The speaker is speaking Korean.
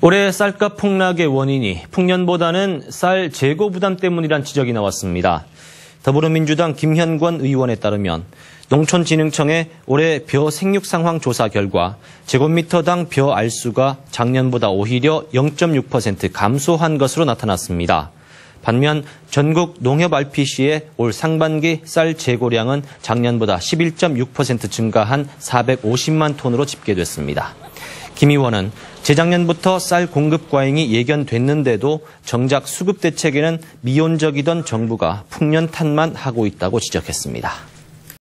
올해 쌀값 폭락의 원인이 풍년보다는 쌀 재고 부담 때문이란 지적이 나왔습니다. 더불어민주당 김현권 의원에 따르면 농촌진흥청의 올해 벼 생육 상황 조사 결과 제곱미터당 벼 알수가 작년보다 오히려 0.6% 감소한 것으로 나타났습니다. 반면 전국 농협 RPC의 올 상반기 쌀 재고량은 작년보다 11.6% 증가한 450만 톤으로 집계됐습니다. 김 의원은 재작년부터 쌀 공급 과잉이 예견됐는데도 정작 수급 대책에는 미온적이던 정부가 풍년 탓만 하고 있다고 지적했습니다.